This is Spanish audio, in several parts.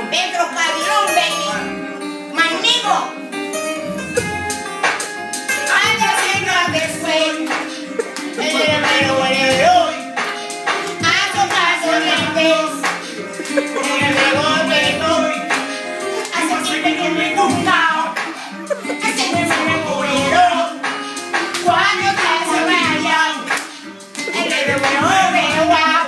Pedro Calderón, baby. Magnifico. Años y años después, en el bolero, a tocar sonrientes, en el bolero, hace tiempo que me he buscado, hace tiempo que me bolero, cuando te se vayan, en el bolero, wow.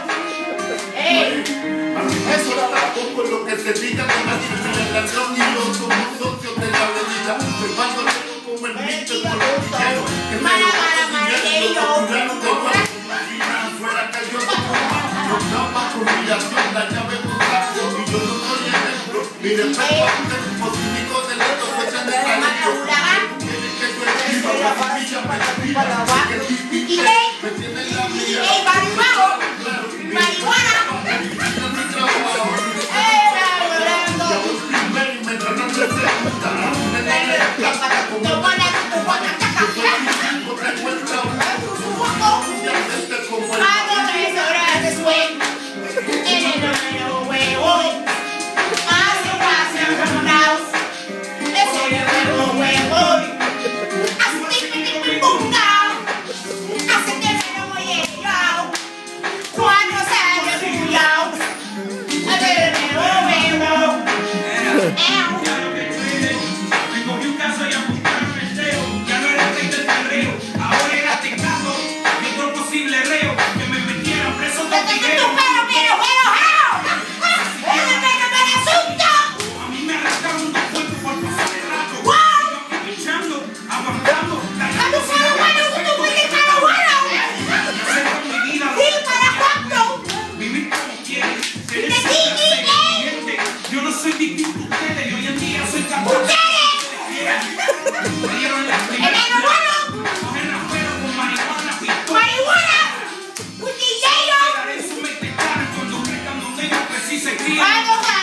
Eso era tampoco lo que se diga de la ladrón y yo somos socios de la avenida, firmando como el mito con los dineros, que me lo curaron de nuevo, fuera cayó tu programa, jubilación, la llave votación, y yo no soy ejemplo, mi respeto a usted, positivo del otro, fecha de talento, tiene que yo escribo la familia para ti, que ti, me tienen la mía, Marihuana. Yo no soy distinto a ustedes, yo hoy en día soy capaz. Me dieron la primera. Coger rapero con marihuana, pistola. Marihuana. Un DJ. Eso me te caran cuando crezcan donde ellos precisan criar.